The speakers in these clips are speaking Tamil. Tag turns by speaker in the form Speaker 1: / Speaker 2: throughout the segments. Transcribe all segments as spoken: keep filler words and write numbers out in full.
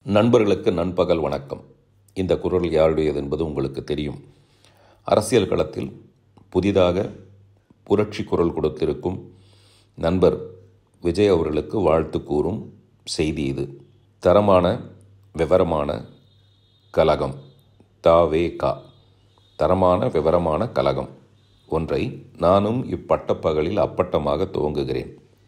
Speaker 1: நண்பர்களுக்கு நண்பகல் வணக்கம். இந்த குரல் யாருடையது என்பது உங்களுக்கு தெரியும். அரசியல் களத்தில் புதிதாக புரட்சி குரல் கொடுத்திருக்கும் நண்பர் விஜய் அவர்களுக்கு வாழ்த்து கூறும் செய்தி இது. தரமான விவரமான கலகம் தாவே கா தரமான விவரமான கலகம் ஒன்றை நானும் இப்பட்டப்பகலில் அப்பட்டமாக துவங்குகிறேன்.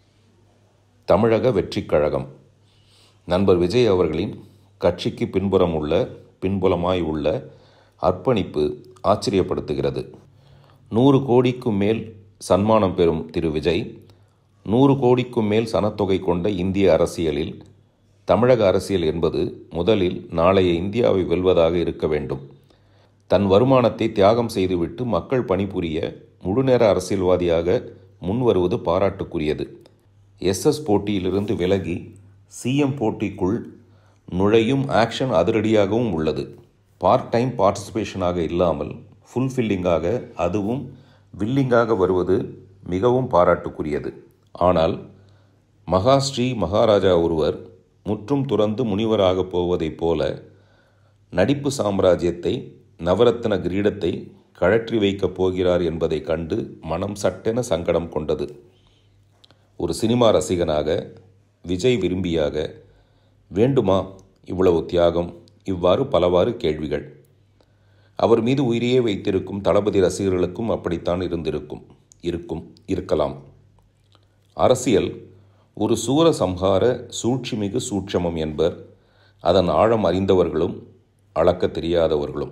Speaker 1: தமிழக வெற்றிக் கழகம் நண்பர் விஜய் அவர்களின் கட்சிக்கு பின்புறம் உள்ள பின்புலமாய் உள்ள அர்ப்பணிப்பு ஆச்சரியப்படுத்துகிறது. நூறு கோடிக்கும் மேல் சன்மானம் பெறும் திரு விஜய் நூறு கோடிக்கும் மேல் சனத்தொகை கொண்ட இந்திய அரசியலில் தமிழக அரசியல் என்பது முதலில் நாளைய இந்தியாவை வெல்வதாக இருக்க வேண்டும். தன் வருமானத்தை தியாகம் செய்துவிட்டு மக்கள் பணிபுரிய முழுநேர அரசியல்வாதியாக முன்வருவது பாராட்டுக்குரியது. எஸ்எஸ் போட்டியிலிருந்து விலகி சிஎம் போட்டிக்குள் நுழையும் ஆக்ஷன் அதிரடியாகவும் உள்ளது. பார்ட் டைம் பார்ட்டிசிபேஷனாக இல்லாமல் ஃபுல்ஃபில்லிங்காக, அதுவும் வில்லிங்காக வருவது மிகவும் பாராட்டுக்குரியது. ஆனால் மகாஸ்ரீ மகாராஜா ஒருவர் முற்றும் துறந்து முனிவராக போவதைப் போல நடிப்பு சாம்ராஜ்யத்தை நவரத்ன கிரீடத்தை கழற்றி வைக்கப் போகிறார் என்பதை கண்டு மனம் சட்டென சங்கடம் கொண்டது. ஒரு சினிமா ரசிகனாக, விஜய் விரும்பியாக வேண்டுமா இவ்வளவு தியாகம்? இவ்வாறு பலவாறு கேள்விகள். அவர் மீது உயிரையே வைத்திருக்கும் தளபதி ரசிகர்களுக்கும் அப்படித்தான் இருந்திருக்கும் இருக்கும் இருக்கலாம். அரசியல் ஒரு சூர சம்ஹார சூழ்ச்சிமிகு சூட்சமம் என்பர் அதன் ஆழம் அறிந்தவர்களும் அளக்க தெரியாதவர்களும்.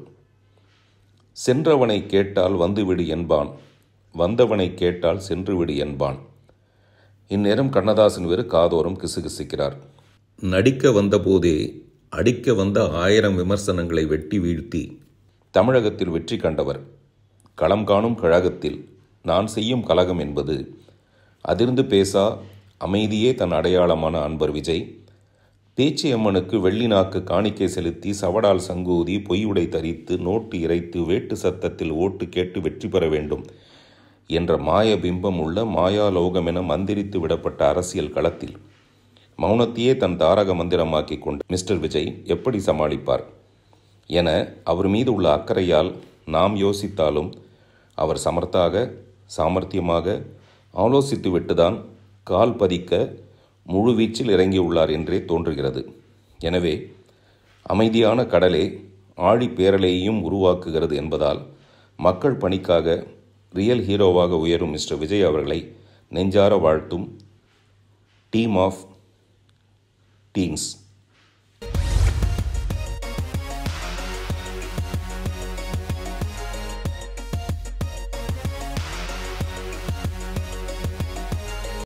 Speaker 1: சென்றவனை கேட்டால் வந்துவிடு என்பான், வந்தவனை கேட்டால் சென்றுவிடு என்பான். இந்நேரம் கண்ணதாசன் வேறு காதோறும் கிசுகிசுக்கிறார். நடிக்க வந்தபோதே அடிக்க வந்த ஆயிரம் விமர்சனங்களை வெட்டி வீழ்த்தி தமிழகத்தில் வெற்றி கண்டவர். களம் காணும் கழகத்தில் நான் செய்யும் கலகம் என்பது அதிர்ந்து பேசா அமைதியே தன் அடையாளமான அன்பர் விஜய் பேச்சியம்மனுக்கு வெள்ளி நாக்கு காணிக்கை செலுத்தி சவடால் சங்கூதி பொய்யுடை தரித்து நோட்டு இறைத்து வேட்டு சத்தத்தில் ஓட்டு கேட்டு வெற்றி பெற வேண்டும் என்ற மாய பிம்பம் உள்ள மாயாலோகமென மந்திரித்து விடப்பட்ட அரசியல் களத்தில் மௌனத்தையே தன் தாரக மந்திரமாக்கி கொண்டு மிஸ்டர் விஜய் எப்படி சமாளிப்பார் என அவர் மீது உள்ள அக்கறையால் நாம் யோசித்தாலும் அவர் சமர்த்தாக சாமர்த்தியமாக ஆலோசித்து விட்டுதான் கால் பதிக்க முழுவீச்சில் இறங்கியுள்ளார் என்றே தோன்றுகிறது. எனவே அமைதியான கடலே ஆழி பேரலையையும் உருவாக்குகிறது என்பதால் மக்கள் பணிக்காக ரியல் ஹீரோவாக உயரும் மிஸ்டர் விஜய் அவர்களை நெஞ்சார வாழ்த்தும் டீம் ஆஃப் டீம்ஸ்.